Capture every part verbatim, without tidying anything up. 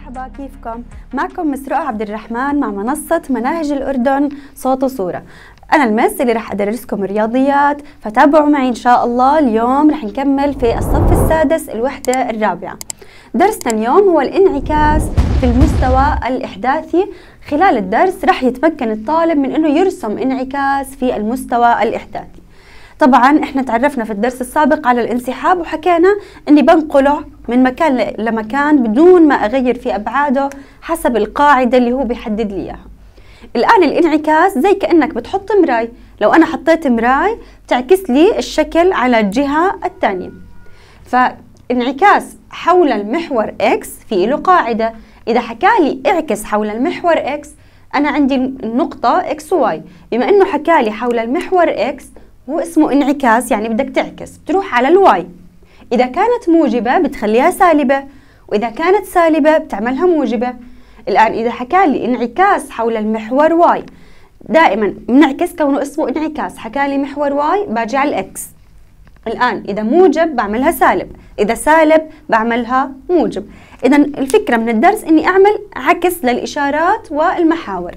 مرحبا، كيفكم؟ معكم مسروقة عبد الرحمن مع منصة مناهج الأردن صوت وصورة. أنا المس اللي رح أدرسكم الرياضيات، فتابعوا معي إن شاء الله. اليوم رح نكمل في الصف السادس الوحدة الرابعة. درسنا اليوم هو الانعكاس في المستوى الإحداثي. خلال الدرس رح يتمكن الطالب من أنه يرسم انعكاس في المستوى الإحداثي. طبعا احنا تعرفنا في الدرس السابق على الانسحاب وحكينا اني بنقله من مكان لمكان بدون ما اغير في ابعاده حسب القاعدة اللي هو بيحدد لي اياها. الان الانعكاس زي كأنك بتحط مراي، لو انا حطيت مراي بتعكس لي الشكل على الجهة الثانية. فانعكاس حول المحور اكس في له قاعدة، اذا حكالي اعكس حول المحور اكس انا عندي النقطة اكس وواي، بما انه حكالي حول المحور اكس هو اسمه انعكاس، يعني بدك تعكس بتروح على الواي. إذا كانت موجبة بتخليها سالبة، وإذا كانت سالبة بتعملها موجبة. الآن إذا حكالي انعكاس حول المحور واي، دائما بنعكس كونه اسمه انعكاس. حكالي محور واي باجي على الإكس. الآن إذا موجب بعملها سالب، إذا سالب بعملها موجب. إذا الفكرة من الدرس إني أعمل عكس للإشارات والمحاور.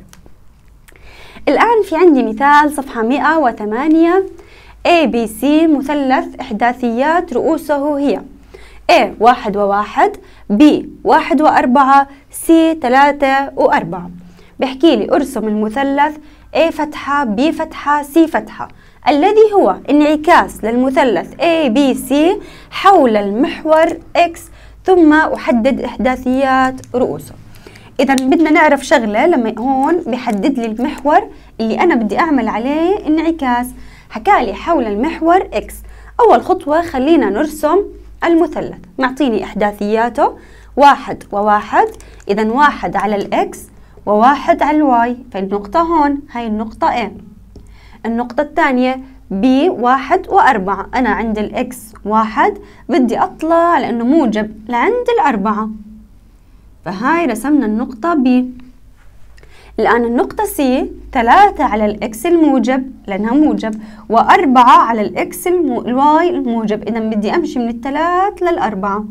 الآن في عندي مثال صفحة مئة وثمانية. A B C مثلث إحداثيات رؤوسه هي A واحد وواحد، B واحد وأربعة، C ثلاثة وأربعة. بحكي لي أرسم المثلث A فتحة B فتحة C فتحة الذي هو انعكاس للمثلث A B C حول المحور X، ثم أحدد إحداثيات رؤوسه. إذا بدنا نعرف شغلة، لما هون بحدد لي المحور اللي أنا بدي أعمل عليه انعكاس. حكالي حول المحور X، أول خطوة خلينا نرسم المثلث. معطيني إحداثياته واحد وواحد، إذا واحد على الإكس وواحد على الواي، فالنقطة هون هاي النقطة A. النقطة الثانية B واحد وأربعة، أنا عند الإكس واحد بدي أطلع لأنه موجب لعند الأربعة، فهاي رسمنا النقطة B. الآن النقطة C ثلاثة على الإكس الموجب لأنها موجب، وأربعة على الإكس المو... الواي الموجب، إذا بدي أمشي من الثلاث للأربعة.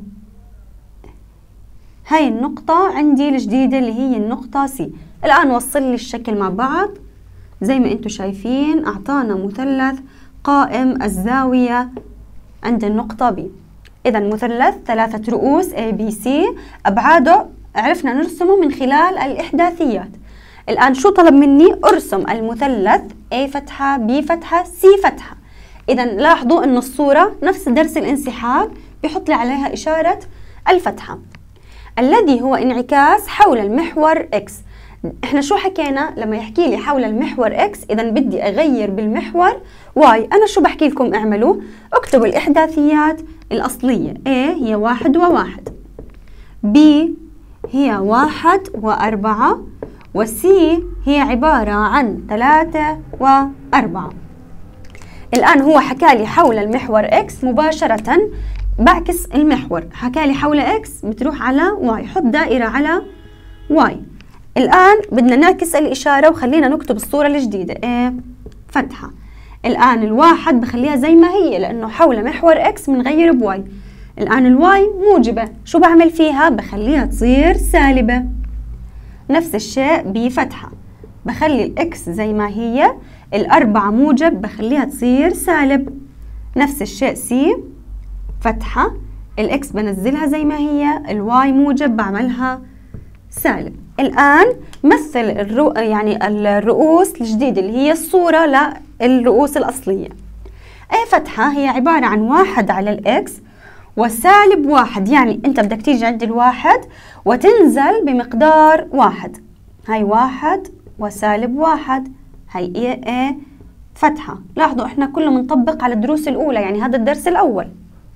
هاي النقطة عندي الجديدة اللي هي النقطة C. الآن وصل لي الشكل مع بعض زي ما أنتم شايفين. أعطانا مثلث قائم الزاوية عند النقطة B. إذا مثلث ثلاثة رؤوس A B C، أبعاده عرفنا نرسمه من خلال الإحداثيات. الآن شو طلب مني؟ أرسم المثلث A فتحة B فتحة C فتحة. إذا لاحظوا أن الصورة نفس درس الانسحاب بيحط لي عليها إشارة الفتحة، الذي هو انعكاس حول المحور X. إحنا شو حكينا؟ لما يحكي لي حول المحور X إذا بدي أغير بالمحور Y. أنا شو بحكي لكم اعملوا؟ اكتبوا الإحداثيات الأصلية. A هي واحد وواحد، B هي واحد وأربعة، والسي هي عبارة عن ثلاثة وأربعة. الآن هو حكالي حول المحور X مباشرة، بعكس المحور. حكالي حول X بتروح على Y، حط دائرة على Y. الآن بدنا نعكس الإشارة وخلينا نكتب الصورة الجديدة A فتحة. الآن الواحد بخليها زي ما هي لأنه حول محور X بنغير بواي. الآن الواي موجبة، شو بعمل فيها؟ بخليها تصير سالبة. نفس الشيء بفتحة، بخلي الإكس زي ما هي، الأربعة موجب بخليها تصير سالب. نفس الشيء سي فتحة، الإكس بنزلها زي ما هي، الواي موجب بعملها سالب. الآن مثل الرؤ... يعني الرؤوس الجديدة اللي هي الصورة للرؤوس الأصلية. أي فتحة هي عبارة عن واحد على الإكس وسالب واحد، يعني أنت بدك تيجي عند الواحد وتنزل بمقدار واحد. هاي واحد وسالب واحد، هاي إيه إيه فتحة. لاحظوا إحنا كله منطبق على الدروس الأولى، يعني هذا الدرس الأول.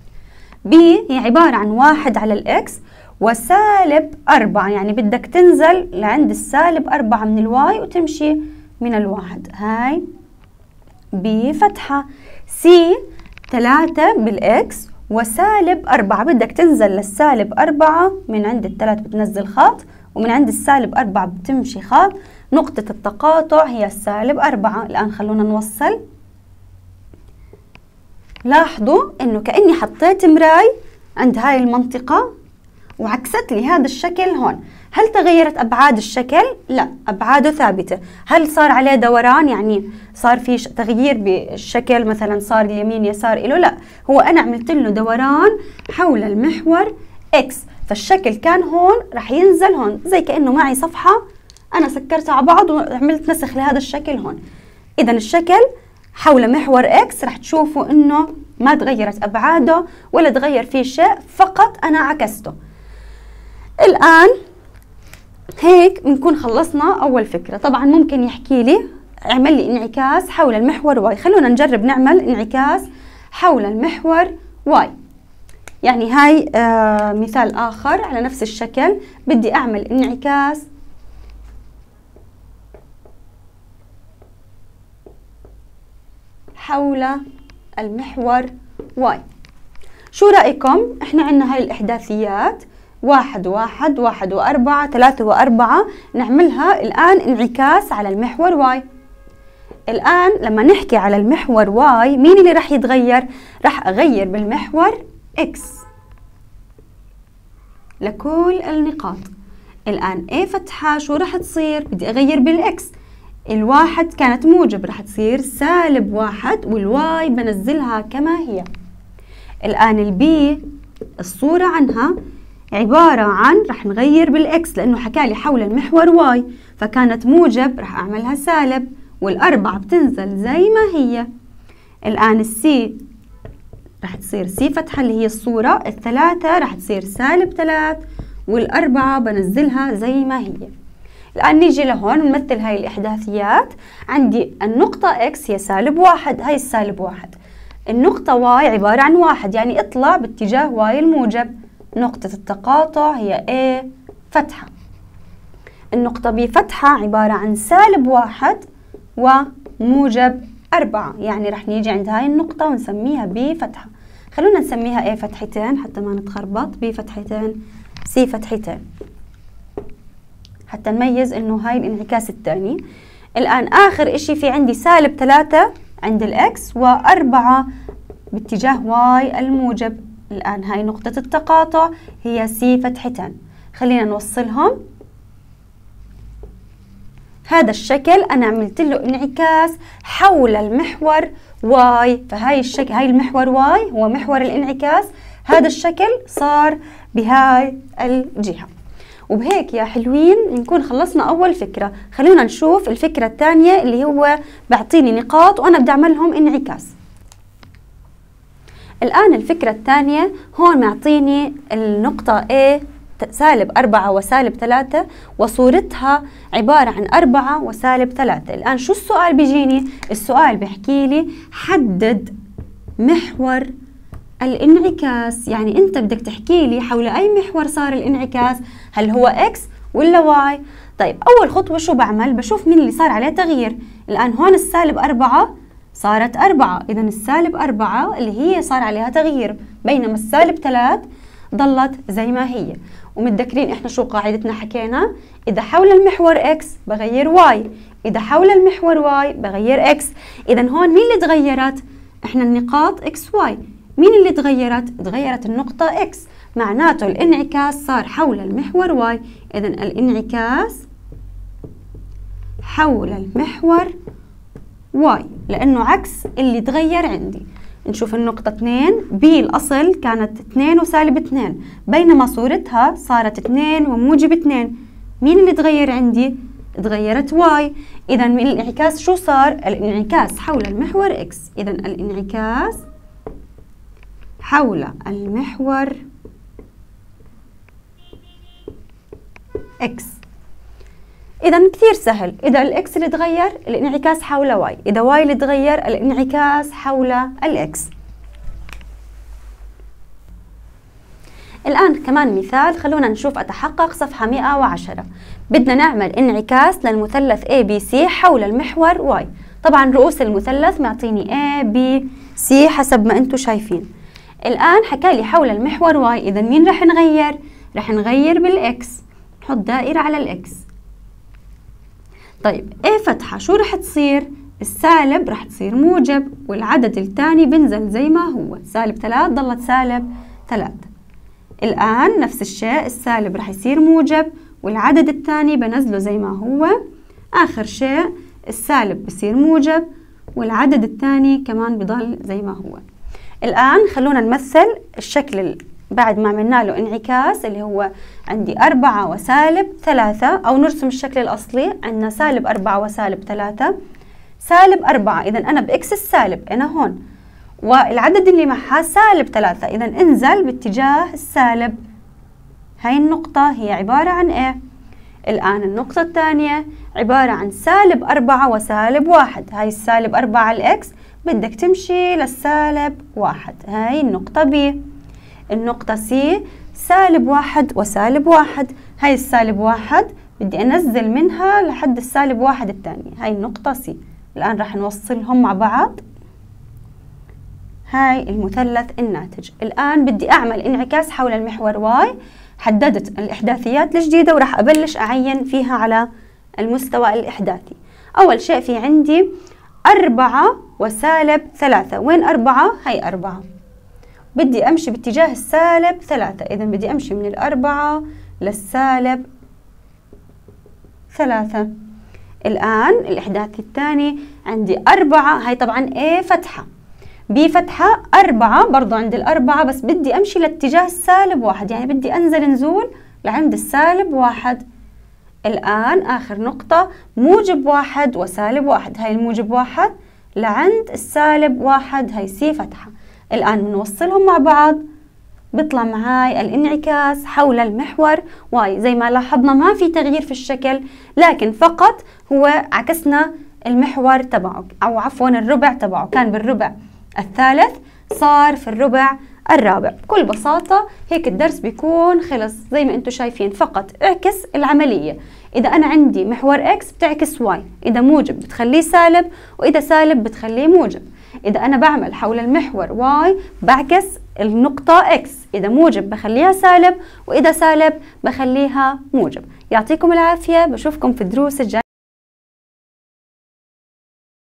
بي هي عبارة عن واحد على الإكس وسالب أربعة، يعني بدك تنزل لعند السالب أربعة من الواي وتمشي من الواحد. هاي بي فتحة. سي ثلاثة بالإكس وسالب أربعة، بدك تنزل للسالب أربعة، من عند الثلاث بتنزل خط، ومن عند السالب أربعة بتمشي خط. نقطة التقاطع هي السالب أربعة. الآن خلونا نوصل. لاحظوا إنه كأني حطيت مراي عند هاي المنطقة وعكست لي هذا الشكل هون. هل تغيرت أبعاد الشكل؟ لا، أبعاده ثابتة. هل صار عليه دوران، يعني صار في تغيير بالشكل، مثلا صار اليمين يسار إله؟ لا، هو أنا عملت له دوران حول المحور إكس، فالشكل كان هون رح ينزل هون، زي كأنه معي صفحة أنا سكرتها على بعض وعملت نسخ لهذا الشكل هون. إذا الشكل حول محور إكس رح تشوفوا إنه ما تغيرت أبعاده ولا تغير فيه شيء، فقط أنا عكسته. الآن هيك بنكون خلصنا أول فكرة. طبعا ممكن يحكي لي اعمل لي انعكاس حول المحور واي. خلونا نجرب نعمل انعكاس حول المحور واي. يعني هاي آه مثال آخر على نفس الشكل، بدي أعمل انعكاس حول المحور واي. شو رأيكم؟ احنا عندنا هاي الإحداثيات واحد واحد واحد وأربعة ثلاثة وأربعة، نعملها الآن انعكاس على المحور واي. الآن لما نحكي على المحور واي مين اللي رح يتغير؟ رح أغير بالمحور إكس لكل النقاط. الآن A فتحة شو رح تصير؟ بدي أغير بالإكس. الواحد كانت موجب رح تصير سالب واحد، والواي بنزلها كما هي. الآن البي الصورة عنها عبارة عن رح نغير بالإكس لأنه حكالي حول المحور واي، فكانت موجب رح أعملها سالب، والأربعة بتنزل زي ما هي. الآن السي رح تصير سي فتحة اللي هي الصورة، الثلاثة رح تصير سالب ثلاث، والأربعة بنزلها زي ما هي. الآن نيجي لهون نمثل هاي الإحداثيات. عندي النقطة إكس هي سالب واحد، هاي السالب واحد. النقطة واي عبارة عن واحد، يعني اطلع باتجاه واي الموجب. نقطة التقاطع هي A فتحة. النقطة B فتحة عبارة عن سالب واحد وموجب أربعة، يعني رح نيجي عند هاي النقطة ونسميها B فتحة. خلونا نسميها A فتحتين حتى ما نتخربط، B فتحتين، C فتحتين، حتى نميز انه هاي الانعكاس الثاني. الآن آخر اشي في عندي سالب ثلاثة عند الإكس وأربعة باتجاه واي الموجب. الآن هاي نقطة التقاطع هي سي فتحتين. خلينا نوصلهم. هذا الشكل أنا عملت له انعكاس حول المحور واي، فهاي الشكل هاي المحور واي هو محور الانعكاس. هذا الشكل صار بهاي الجهة. وبهيك يا حلوين نكون خلصنا أول فكرة. خلونا نشوف الفكرة الثانية اللي هو بعطيني نقاط وأنا بدي أعملهم انعكاس. الآن الفكرة الثانية هون معطيني النقطة A سالب أربعة وسالب ثلاثة، وصورتها عبارة عن أربعة وسالب ثلاثة. الآن شو السؤال بيجيني؟ السؤال بيحكي لي حدد محور الانعكاس. يعني أنت بدك تحكي لي حول أي محور صار الانعكاس، هل هو إكس ولا واي؟ طيب أول خطوة شو بعمل؟ بشوف مين اللي صار عليه تغيير. الآن هون السالب أربعة صارت أربعة، إذا السالب أربعة اللي هي صار عليها تغيير، بينما السالب ثلاث ضلت زي ما هي. ومتذكرين إحنا شو قاعدتنا حكينا؟ إذا حول المحور إكس بغير واي، إذا حول المحور واي بغير إكس. إذا هون مين اللي تغيرت؟ إحنا النقاط إكس واي. مين اللي تغيرت؟ تغيرت النقطة إكس، معناته الانعكاس صار حول المحور واي. إذا الانعكاس حول المحور واي لأنه عكس اللي تغير عندي. نشوف النقطة اثنين، بي الأصل كانت اثنين وسالب اثنين، بينما صورتها صارت اثنين وموجب اثنين. مين اللي تغير عندي؟ تغيرت واي. إذا من الانعكاس شو صار؟ الانعكاس حول المحور إكس. إذا الانعكاس حول المحور إكس. إذا كثير سهل، إذا الإكس اللي تغير الانعكاس حول واي، إذا واي اللي تغير الانعكاس حول الإكس. الآن كمان مثال، خلونا نشوف أتحقق صفحة مئة وعشرة. بدنا نعمل انعكاس للمثلث A B C حول المحور واي. طبعا رؤوس المثلث معطيني A B C حسب ما أنتم شايفين. الآن حكالي حول المحور واي، إذا مين رح نغير؟ رح نغير بالإكس، نحط دائرة على الإكس. طيب A فتحة شو رح تصير؟ السالب رح تصير موجب، والعدد الثاني بنزل زي ما هو، سالب ثلاث ضلت سالب ثلاث. الآن نفس الشيء، السالب رح يصير موجب والعدد الثاني بنزله زي ما هو. آخر شيء السالب بصير موجب والعدد الثاني كمان بضل زي ما هو. الآن خلونا نمثل الشكل بعد ما عملنا له انعكاس اللي هو عندي أربعة وسالب ثلاثة، أو نرسم الشكل الأصلي عندنا سالب أربعة وسالب ثلاثة، سالب أربعة إذا أنا بإكس السالب أنا هون، والعدد اللي معها سالب ثلاثة إذا انزل باتجاه السالب. هاي النقطة هي عبارة عن إيه؟ الآن النقطة الثانية عبارة عن سالب أربعة وسالب واحد، هاي السالب أربعة على الإكس بدك تمشي للسالب واحد، هاي النقطة بي. النقطة سي سالب واحد وسالب واحد، هاي السالب واحد بدي أنزل منها لحد السالب واحد الثانية، هاي النقطة سي. الآن راح نوصلهم مع بعض، هاي المثلث الناتج. الآن بدي أعمل انعكاس حول المحور واي، حددت الإحداثيات الجديدة وراح أبلش أعين فيها على المستوى الإحداثي. أول شيء في عندي أربعة وسالب ثلاثة، وين أربعة؟ هاي أربعة، بدي أمشي باتجاه السالب ثلاثة، إذا بدي أمشي من الأربعة للسالب ثلاثة. الآن الإحداثي الثاني عندي أربعة، هاي طبعا A فتحة، B فتحة، أربعة برضو عند الأربعة بس بدي أمشي لاتجاه السالب واحد، يعني بدي أنزل نزول لعند السالب واحد. الآن آخر نقطة موجب واحد وسالب واحد، هاي الموجب واحد لعند السالب واحد، هاي سي فتحة. الآن بنوصلهم مع بعض بيطلع معاي الانعكاس حول المحور واي. زي ما لاحظنا ما في تغيير في الشكل، لكن فقط هو عكسنا المحور تبعه، أو عفوا الربع تبعه، كان بالربع الثالث صار في الربع الرابع. بكل بساطة هيك الدرس بيكون خلص. زي ما انتم شايفين فقط اعكس العملية، إذا أنا عندي محور إكس بتعكس واي، إذا موجب بتخليه سالب، وإذا سالب بتخليه موجب. إذا أنا بعمل حول المحور واي بعكس النقطة إكس، إذا موجب بخليها سالب، وإذا سالب بخليها موجب. يعطيكم العافية، بشوفكم في الدروس الجاية.